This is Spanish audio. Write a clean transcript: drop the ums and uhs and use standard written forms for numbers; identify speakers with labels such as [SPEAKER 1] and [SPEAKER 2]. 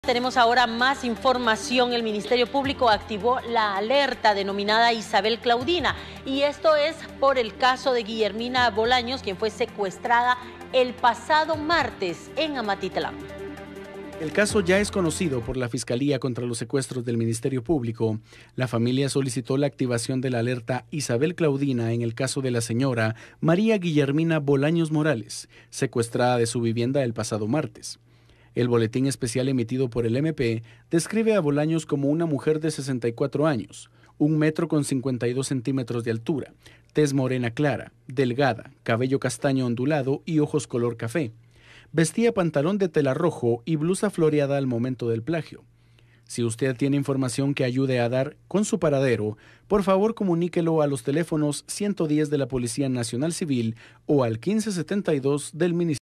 [SPEAKER 1] Tenemos ahora más información. El Ministerio Público activó la alerta denominada Isabel Claudina, y esto es por el caso de Guillermina Bolaños, quien fue secuestrada el pasado martes en Amatitlán.
[SPEAKER 2] El caso ya es conocido por la Fiscalía contra los Secuestros del Ministerio Público. La familia solicitó la activación de la alerta Isabel Claudina en el caso de la señora María Guillermina Bolaños Morales, secuestrada de su vivienda el pasado martes. El boletín especial emitido por el MP describe a Bolaños como una mujer de 64 años, 1,52 m de altura, tez morena clara, delgada, cabello castaño ondulado y ojos color café. Vestía pantalón de tela rojo y blusa floreada al momento del plagio. Si usted tiene información que ayude a dar con su paradero, por favor comuníquelo a los teléfonos 110 de la Policía Nacional Civil o al 1572 del Ministerio.